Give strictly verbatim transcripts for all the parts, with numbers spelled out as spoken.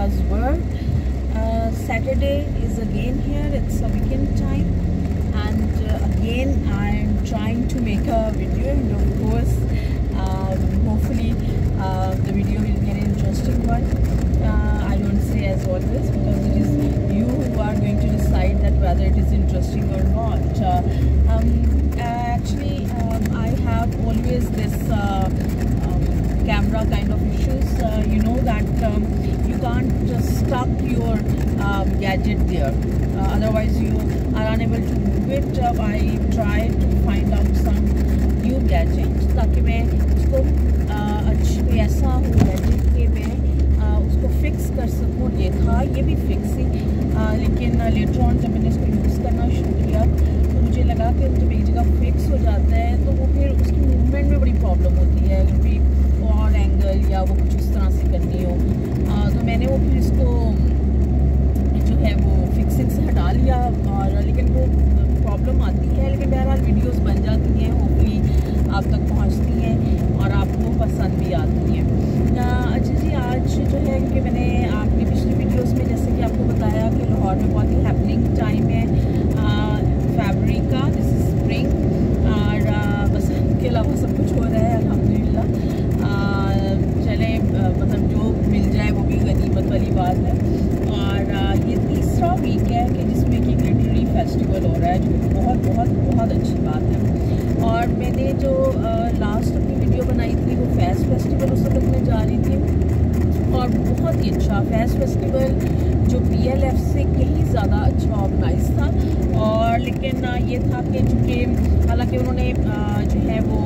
does work. Uh, Saturday is again here. It's a weekend time, and uh, again I'm trying to make a video, and of course um, hopefully uh, the video will be an interesting one. uh, I don't say as always, because it is you who are going to decide that whether it is interesting or not. uh, um, actually um, I have always this uh, um, camera kind of issues. Uh, you know that um, you can't just stuck your um, gadget there, uh, otherwise you are unable to move it. uh, I try to find out some new gadgets ताकि मैं उसको अच्छा कोई ऐसा हो gadget कि मैं uh, उसको फिक्स कर सकूँ। ये था ये भी फिक्स ही, uh, लेकिन लेटर ऑन जब मैंने इसको यूज़ करना शुरू किया तो मुझे लगा कि जब एक जगह फिक्स हो जाता है तो वो फिर उसकी मूवमेंट में बड़ी प्रॉब्लम होती है, कभी ऑड एंगल या वो कुछ इस तरह से करनी हो। आ, तो मैंने वो फिर इसको जो है वो फिक्सिंग से हटा लिया, और लेकिन वो प्रॉब्लम आती है, लेकिन बहरहाल वीडियोस बन जाती हैं, होपफुली आप तक पहुंचती हैं और आपको पसंद भी आती हैं। अच्छा जी, आज जो है कि मैंने आपकी पिछली वीडियोस में जैसे कि आपको बताया कि लाहौर में बहुत ही हैपनिंग टाइम है फरवरी का, दिस इज स्प्रिंग, और आ, बस के अलावा सब कुछ हो रहा है अल्हम्दुलिल्लाह। चले मतलब जो मिल जाए वो भी गनीमत वाली बात है। और आ, ये तीसरा वीक है कि जिसमें कि लिटरेरी फेस्टिवल हो रहा है, जो बहुत बहुत बहुत अच्छी बात है। और मैंने जो लास्ट अपनी वीडियो बनाई थी वो फैज़ फेस्टिवल उस वक्त में जा रही थी, और बहुत ही अच्छा फैज़ फेस्टिवल जो पी एल एफ से कहीं ज़्यादा अच्छा ऑर्गेनाइज था। और लेकिन ये था कि चूँकि हालांकि उन्होंने जो है वो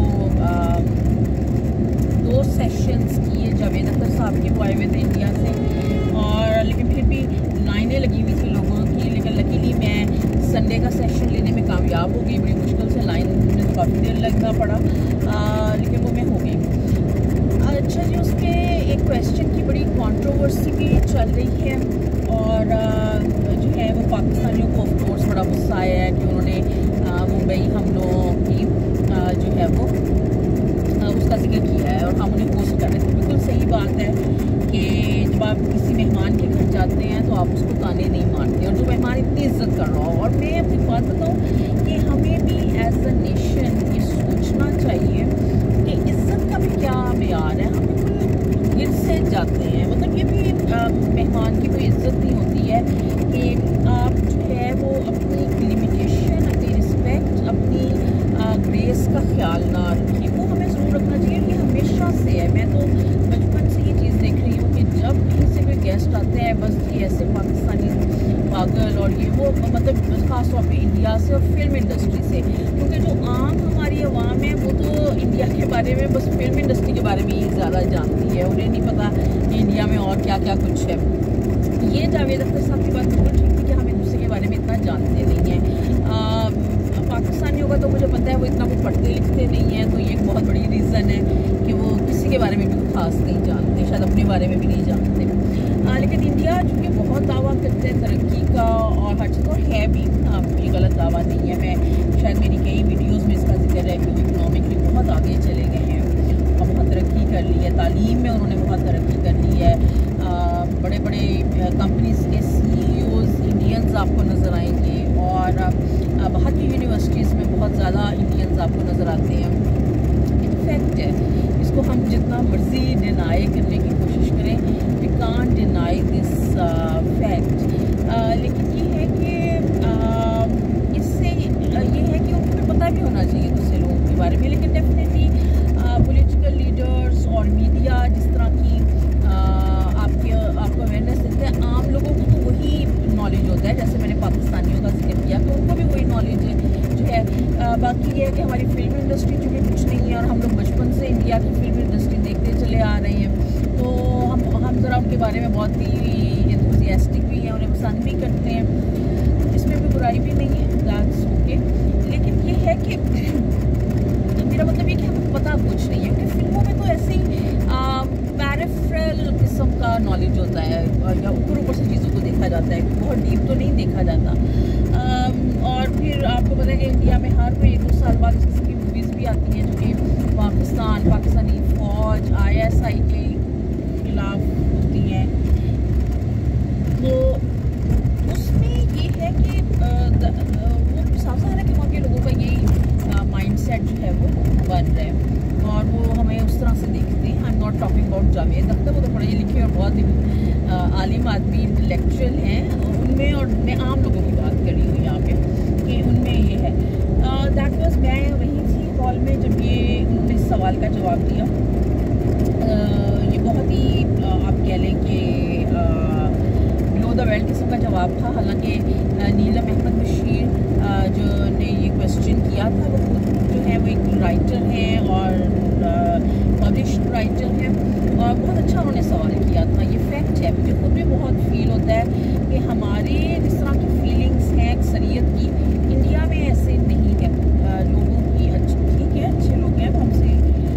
दो सेशंस किए, जावेद अख्तर साहब के वो आए हुए थे इंडिया से, और लेकिन फिर भी लाइनें लगी हुई थी लोगों की। लेकिन लकीली मैं संडे का सेशन लेने में कामयाब हो गई, बड़ी मुश्किल से, लाइन में तो काफ़ी देर लगना पड़ा, आ, लेकिन वो मैं हो गई। अच्छा जी, उस पर एक क्वेश्चन की बड़ी कंट्रोवर्सी भी चल रही है, और आ, जो है वो पाकिस्तानियों को ऑफ कोर्स बड़ा गुस्सा आया है कि उन्होंने मुंबई हमलों की आ, जो है वो उसका जिक्र किया है, और हम उन्हें पोस्ट कर रहे थे। बिल्कुल सही बात है कि जब आप किसी मेहमान के घर जाते हैं तो आप उसको ताने नहीं मारते, और जो मेहमान इतनी इज्जत कर रहा हो। और मैं अपनी बात बताऊँ कि हमें भी एज अ नेशन ये सोचना चाहिए कि इज्जत का भी क्या मेयार है। हम बिल्कुल गिर से जाते हैं, मतलब ये भी मेहमान की कोई इज्जत नहीं होती है कि आप जो है वो अपनी लिमिटेशन, अपनी रिस्पेक्ट, अपनी ग्रेस का ख्याल ना रखिए। वो हमें ज़रूर रखना चाहिए कि हमेशा से है। मैं तो बचपन से ये चीज़ देख रही हूँ कि जब कहीं से कोई गेस्ट आते हैं, बस ये ऐसे पाकिस्तानी पागल और ये वो, मतलब ख़ास तौर पे इंडिया से और फिल्म इंडस्ट्री से, क्योंकि जो आम हमारी आवाम है वो तो इंडिया के बारे में, बस फिल्म इंडस्ट्री के बारे में ही ज़्यादा जानती है, उन्हें नहीं पता कि इंडिया में और क्या क्या कुछ है। ये जावेद अख्तर साहब की बात बिल्कुल ठीक थी कि हम एक दूसरे के बारे में इतना जानते नहीं हैं। पाकिस्तानियों का तो मुझे पता है वो इतना कुछ पढ़ते लिखते नहीं है, तो ये एक बहुत बड़ी रीज़न है कि वो किसी के बारे में भी खास नहीं जानते, शायद अपने बारे में भी नहीं जानते। आ, लेकिन इंडिया चूँकि बहुत दावा करते हैं तरक्की का और हर चीज़, और है भी, ये गलत दावा नहीं है। मैं शायद मेरी कई वीडियोज़ में इसका जिक्र है कि वो इकनॉमिकली बहुत आगे चले गए हैं और बहुत तरक्की कर ली है, तालीम में उन्होंने बहुत तरक्की कर ली है। आ, बड़े बड़े कंपनीज़ के सी ई ओज़ इंडियंस आपको नज़र आएंगे, और बाहर की यूनिवर्सिटीज़ में बहुत ज़्यादा इंडियंस आपको नज़र आते हैं। ये तो फैक्ट है, इसको हम जितना मर्जी डिनाई करने की कोशिश करें, we can't deny this fact. लेकिन ये है कि uh, इससे uh, ये है कि उनको पता भी होना चाहिए दूसरे लोगों के बारे में। लेकिन डेफिनेटली पॉलिटिकल लीडर्स और मीडिया जिस तरह की uh, आपके आपको अवेयरनेस देते हैं, आम लोगों को तो वही नॉलेज होता है, जैसे मैंने पाकिस्तानियों का जिक्र किया तो उनको भी वही नॉलेज जो है। आ, बाकी ये है कि हमारी फिल्म इंडस्ट्री चूँकि कुछ नहीं है, और हम लोग बचपन से इंडिया की फिल्म इंडस्ट्री देखते चले आ रहे हैं, तो हम हम ज़रा उनके बारे में बहुत ही एंथुसियास्टिक भी हैं, उन्हें पसंद भी करते हैं, इसमें कोई बुराई भी नहीं है, दैट्स ओके। लेकिन ये है कि मेरा मतलब ये कि हमें पता कुछ नहीं है, क्योंकि फिल्मों में तो ऐसे ही पैरिफेरल किस्म का नॉलेज होता है, या ऊपर ऊपर से चीज़ों को देखा जाता है, बहुत डीप तो नहीं देखा जाता। और फिर आपको पता है कि इंडिया में हर कोई एक दो साल बाद इस किस्म की मूवीज़ भी आती हैं जो कि पाकिस्तान, पाकिस्तानी फ़ौज, आई एस आई के खिलाफ होती हैं। सेट जो है वो बन रहा है और वो हमें उस तरह से देखते हैं। I am not talking about Javed Akhtar, वो तो पढ़े लिखे और बहुत ही आलिम आदमी, इंटेलेक्चुअल हैं उनमें, और मैं आम लोगों की बात कर रही हूँ यहाँ पे कि उनमें ये है। दैट वाज, मैं वहीं थी हॉल में जब ये उन्होंने इस सवाल का जवाब दिया। uh, ये बहुत ही uh, आप कह लें कि बिलो द बेल्ट किस्म का जवाब था। हालांकि नीलम अहमद बशीर जो ने ये क्वेश्चन किया था, वो जो है वो एक राइटर हैं और पब्लिश्ड राइटर हैं और बहुत अच्छा उन्होंने सवाल किया था। ये फैक्ट है, मुझे खुद भी बहुत फील होता है कि हमारे जिस तरह की फीलिंग्स हैं अक्सरियत की, इंडिया में ऐसे नहीं है। आ, लोगों की अच्छी, ठीक है, अच्छे लोग हैं, हमसे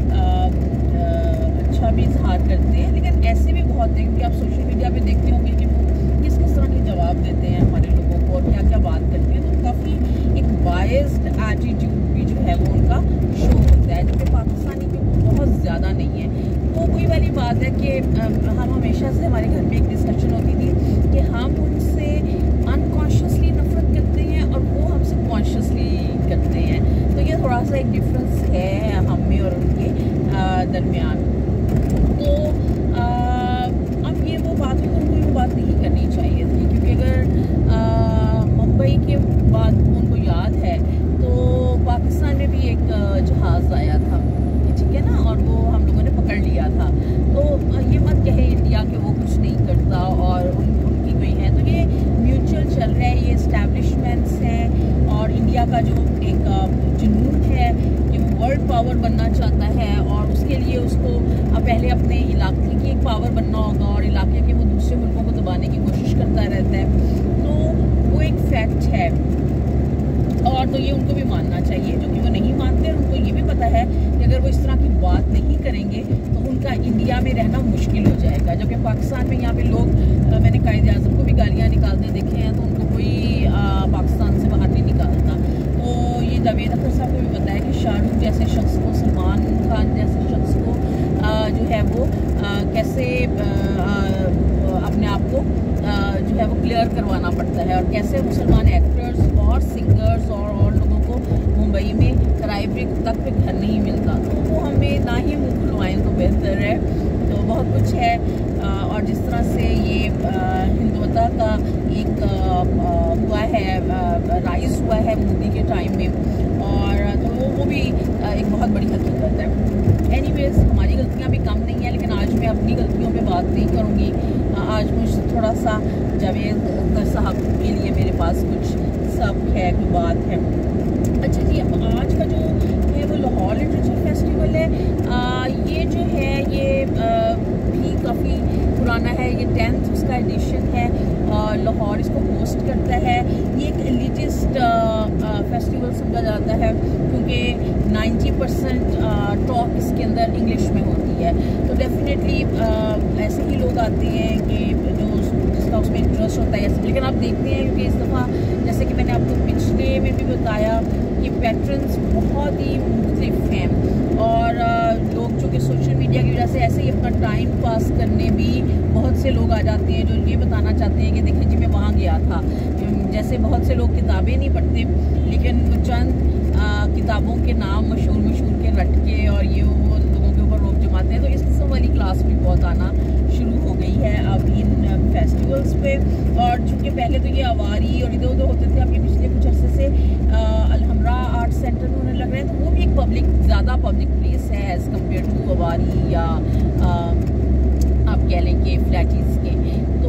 अच्छा भी इजहार करते हैं, लेकिन ऐसे भी बहुत हैं क्योंकि आप सोशल मीडिया पे देखते होंगे कि वो किस किस तरह के जवाब देते हैं हमारे लोगों को और क्या क्या बात करते हैं। तो काफ़ी एक बायस्ड एटीट्यूड भी जो है वो उनका शो होता है, जो कि पाकिस्तानी के बहुत ज़्यादा नहीं है। तो वही वाली बात है कि हम हमेशा से, हमारे घर में एक डिस्कशन होती थी कि हम उनसे अनकॉन्शियसली नफरत करते हैं और वो हमसे कॉन्शियसली करते हैं। तो ये थोड़ा सा एक डिफरेंस है हम में और उनके दरमियान। तो आ, अब ये वो बात, उनको ये बात नहीं करनी चाहिए थी, क्योंकि अगर मुंबई के बाद उनको याद है तो पाकिस्तान में भी एक जहाज़ आया था, ठीक है ना, और वो हम लोगों ने पकड़ लिया था। तो ये मत कहे इंडिया के वो कुछ नहीं करता और उन, उनकी कोई है। तो ये म्यूचुअल चल रहा है, ये इस्टेब्लिशमेंट्स हैं और इंडिया का जो एक जुनून है कि वो वर्ल्ड पावर बनना चाहता है और उसके लिए उसको पहले अपने इलाके की एक पावर बनना होगा और इलाके के वो दूसरे मुल्कों को दबाने की कोशिश करता रहता है। तो वो एक फैक्ट है और तो ये उनको भी मानना चाहिए, जो कि वो नहीं मानते हैं। उनको ये भी पता है कि अगर वो इस तरह की बात नहीं करेंगे तो उनका इंडिया में रहना मुश्किल हो जाएगा। जबकि पाकिस्तान में यहाँ पे लोग, मैंने कायदे आज़म को भी गालियाँ निकालते देखे हैं, तो उनको कोई आ, पाकिस्तान से बाहर नहीं निकालता। तो ये जावेद अख्तर साहब को भी पता है कि शाहरुख जैसे शख्स को, सलमान खान जैसे शख्स को आ, जो है वो आ, कैसे आ, अपने आप को आ, जो है वो क्लियर करवाना पड़ता है और कैसे मुसलमान एक्टर्स और सिंगर्स और और लोगों को मुंबई में किराए पे तक पे घर नहीं मिलता। तो वो हमें ना ही मुँह खुलवाएं तो बेहतर है। तो बहुत कुछ है और जिस तरह से ये हिंदुत्व का एक हुआ है, राइज हुआ है मोदी के टाइम में, और तो वो वो भी एक बहुत बड़ी हकीकत है। एनीवेज, हमारी गलतियाँ भी कम नहीं है, लेकिन आज मैं अपनी गलतियों पे बात नहीं करूँगी। आज मुझे थोड़ा सा जावेद अख्तर साहब के लिए मेरे पास कुछ सब है, कोई बात है। अच्छा जी, अब आज का जो है वो लाहौर लिटरेचर फेस्टिवल है। आ, ये जो है ये आ, भी काफ़ी पुराना है, ये टेंथ उसका एडिशन है और लाहौर इसको होस्ट करता है। ये एक एलिटिस्ट फेस्टिवल समझा जाता है क्योंकि नब्बे परसेंट टॉक इसके अंदर इंग्लिश में होती है। तो डेफिनेटली ऐसे ही लोग आते हैं कि जो जिसका उसमें इंटरेस्ट होता है। लेकिन आप देखते हैं कि इस दफ़ा, जैसे कि मैंने आपको पिछले में भी बताया, कि पैट्रन्स बहुत ही मुख्तलिफ हैं और लोग जो कि सोशल मीडिया की वजह से ऐसे ही अपना टाइम पास करने भी बहुत से लोग आ जाते हैं जो ये बताना चाहते हैं कि देखिए जी मैं वहाँ गया था। जैसे बहुत से लोग किताबें नहीं पढ़ते, लेकिन वो चंद आ, किताबों के नाम मशहूर मशहूर के रट के और ये वो लोगों के ऊपर रोक जमाते हैं। तो इस किस्म वाली क्लास भी बहुत आना शुरू हो गई है अब इन फेस्टिवल्स पे। और चूँकि पहले तो ये आवारी और इधर उधर होते थे, अब ये पिछले कुछ अरसे से अलहमरा आर्ट सेंटर में होने लग रहे हैं। तो वो भी एक पब्लिक, ज़्यादा पब्लिक प्लेस है एज़ कम्पेयर टू आवारी या आ, आप कह लें कि फ्लैटीज़ के। तो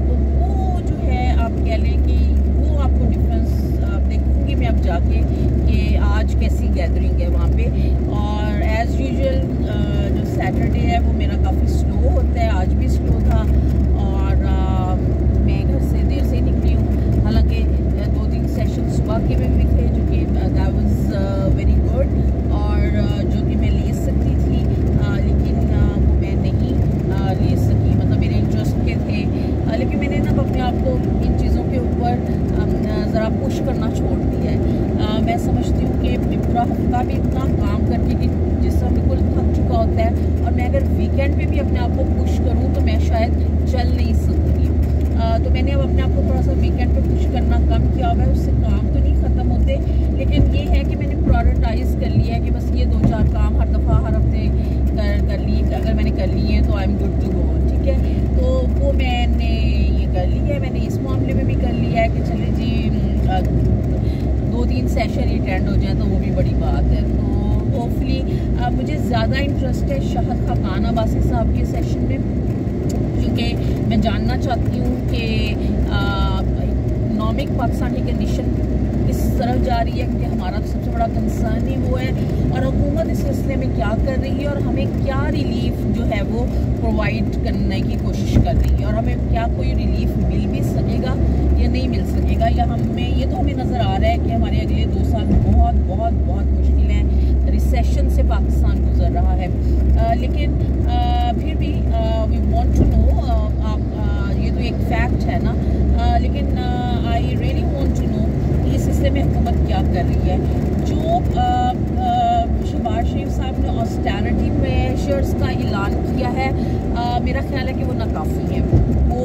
वो जो है आप कह लें कि वो आपको डिफरेंस देखूँगी मैं अब जाके कि आज कैसी गैदरिंग है वहाँ पे। और एज़ यूजुअल जो सैटरडे है वो मेरा काफ़ी स्लो होता है, आज भी स्लो था और आ, मैं घर से देर से निकली हूँ। हालांकि दो तीन सेशन सुबह के में भी थे जो कि दैट वाज वेरी गुड और uh, जो कि मैं ले सकती थी, uh, लेकिन uh, वो मैं नहीं uh, ले सकी, मतलब मेरे इंटरेस्ट के थे। uh, लेकिन मैंने ना अपने आप को इन चीज़ों के ऊपर um, ज़रा पुश करना छोड़ दिया है। uh, मैं समझती हूँ कि पूरा हफ्ता भी इतना काम करके कि जिसम बिल्कुल थक चुका होता है, और मैं अगर वीकेंड पे भी अपने आप को पुश करूँ तो मैं शायद चल नहीं सकूँगी। तो मैंने अब अपने आप को थोड़ा सा वीकेंड पे पुश करना कम किया हुआ है। उससे काम तो नहीं ख़त्म होता हफ्ते, लेकिन ये है कि मैंने प्रायोरिटाइज कर लिया है कि बस ये दो चार काम हर दफ़ा हर हफ्ते कर कर लिए, अगर मैंने कर लिए हैं तो I am good to go, ठीक है। तो वो मैंने ये कर लिया है, मैंने इस मामले में भी कर लिया है कि चले जी दो तीन सेशन ही अटेंड हो जाए तो वो भी बड़ी बात है। तो होपफुली मुझे ज़्यादा इंटरेस्ट है शाहद खाकान अब्बासी साहब के सेशन में, क्योंकि मैं जानना चाहती हूँ कि इकनॉमिक पाकिस्तान की कंडीशन किस तरफ जा रही है, क्योंकि हमारा तो सबसे बड़ा कंसर्न ही वो है, और हुकूमत इस सिलसिले में क्या कर रही है और हमें क्या रिलीफ जो है वो प्रोवाइड करने की कोशिश कर रही है, और हमें क्या कोई रिलीफ मिल भी सकेगा या नहीं मिल सकेगा, या हमें ये तो हमें नज़र आ रहा है कि हमारे अगले दो साल बहुत बहुत बहुत मुश्किल हैं, रिसेशन से पाकिस्तान गुजर रहा है। आ, लेकिन आ, फिर भी वी वांट टू नो, आप ये तो एक फैक्ट है ना, आ, लेकिन I really want to know कि इस सिलसिले में हुकूमत क्या कर रही है। जो शहबाज शरीफ साहब ने ऑस्टेरिटी मेजर्स का ऐलान किया है, आ, मेरा ख्याल है कि वो नाकाफ़ी है। वो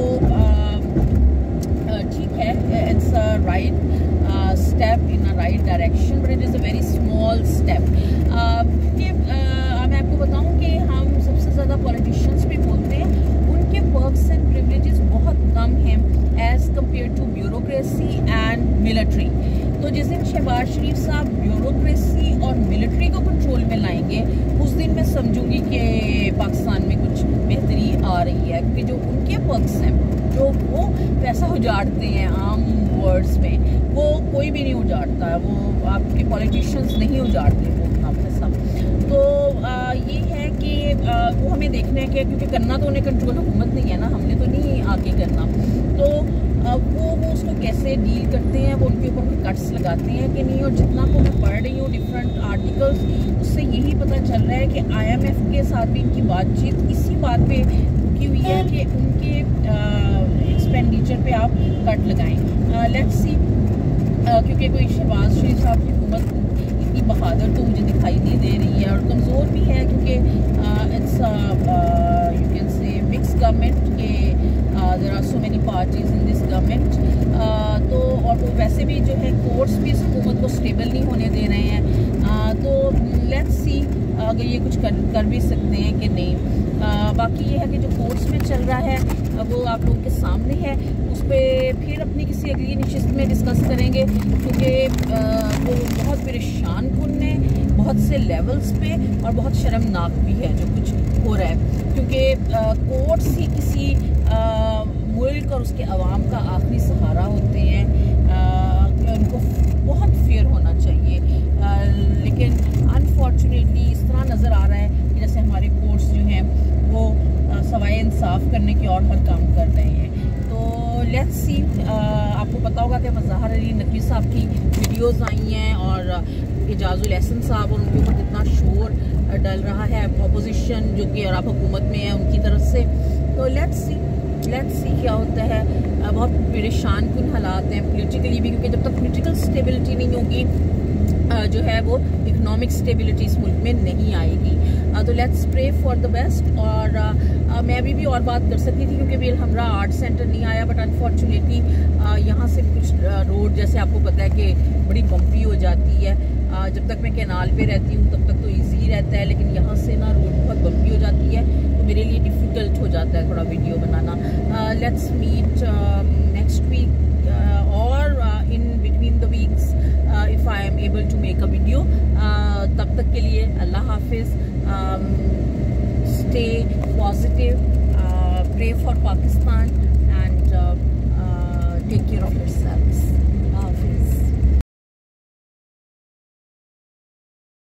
ठीक है, it's a right step in a right direction, but it is a very small step. मैं आपको बताऊं कि हम सबसे ज़्यादा पॉलिटिशियंस भी बोलते हैं, उनके पर्क्स एंड प्रिविलेजेस बहुत कम हैं as compare to bureaucracy and military. तो जिस दिन शहबाज शरीफ साहब ब्यूरोक्रेसी और मिलिट्री को कंट्रोल में लाएंगे, उस दिन मैं समझूंगी कि पाकिस्तान में कुछ बेहतरी आ रही है, क्योंकि जो उनके पर्क्स हैं, जो वो पैसा उजाड़ते हैं आम वर्ड्स में, वो कोई भी नहीं उजाड़ता है, वो आपके पॉलिटिशियंस नहीं उजाड़ते वो अपना पैसा। तो आ, ये है कि आ, वो हमें देखना है कि, क्योंकि करना तो उन्हें कंट्रोल हुकूमत नहीं है ना, हमने तो नहीं आके करना, तो आ, वो वो उसको कैसे डील करते हैं, वो उनके ऊपर कोई कट्स लगाते हैं कि नहीं। और जितना को मैं पढ़ रही हूँ डिफरेंट आर्टिकल्स, उससे यही पता चल रहा है कि आई एम एफ के साथ भी इनकी बातचीत इसी बात पे रुकी हुई है कि उनके एक्सपेंडिचर पे आप कट लगाएं। लेट्स सी, क्योंकि कोई शहबाज शरीफ साहब की हुकूमत इतनी बहादुर तो मुझे दिखाई नहीं दे रही है, और कमज़ोर भी है, क्योंकि it's you can say mix government के, there are so many parties in this government. तो और वो वैसे भी जो है कोर्ट्स भी इस हुकूमत को स्टेबल नहीं होने दे रहे हैं। uh, तो लेट्स सी अगर ये कुछ कर कर भी सकते हैं कि नहीं। uh, बाकी ये है कि जो कोर्ट्स में चल रहा है वो आप लोगों के सामने है, उस पर फिर अपनी किसी अगली नशिस्त में डिस्कस करेंगे, क्योंकि वो बहुत परेशान कुन है बहुत से लेवल्स पे, और बहुत शर्मनाक भी है जो कुछ हो रहा है, क्योंकि कोर्ट्स ही किसी आ, मुल्क और उसके अवाम का आखिरी सहारा होते हैं। उनको बहुत फेयर होना चाहिए, आ, लेकिन अनफॉर्चुनेटली इस तरह नज़र आ रहा है कि जैसे हमारे कोर्ट्स जो हैं वो सवाए इंसाफ करने के और हर काम कर रहे हैं। तो लेट्स सी, आपको पता होगा कि मज़हर अली नकवी साहब की वीडियोस आई हैं, और एजाजुल एहसन साहब, और उनके ऊपर कितना शोर डल रहा है अपोजिशन जो कि अरब हुकूमत में है उनकी तरफ से। तो लेट्स सी लेट्स सी क्या होता है। बहुत परेशान कुन हालात हैं पोलिटिकली भी, क्योंकि जब तक पोलिटिकल स्टेबिलिटी नहीं होगी जो है वो इकोनॉमिक स्टेबिलिटी इस मुल्क में नहीं आएगी। तो let's pray for the best. और uh, मैं अभी भी और बात कर सकती थी, क्योंकि बिल हमरा आर्ट सेंटर नहीं आया, बट अनफॉर्चुनेटली uh, यहाँ से कुछ रोड जैसे आपको पता है कि बड़ी बम्पी हो जाती है। uh, जब तक मैं कैनाल पे रहती हूँ तब तक तो ईजी रहता है, लेकिन यहाँ से ना रोड बहुत बम्पी हो जाती है, तो मेरे लिए डिफ़िकल्ट हो जाता है थोड़ा वीडियो बनाना। लेट्स मीट नेक्स्ट वीक और in between the weeks if I am able to make a video. तब तक के लिए अल्लाह हाफिज़, stay positive, pray for Pakistan, and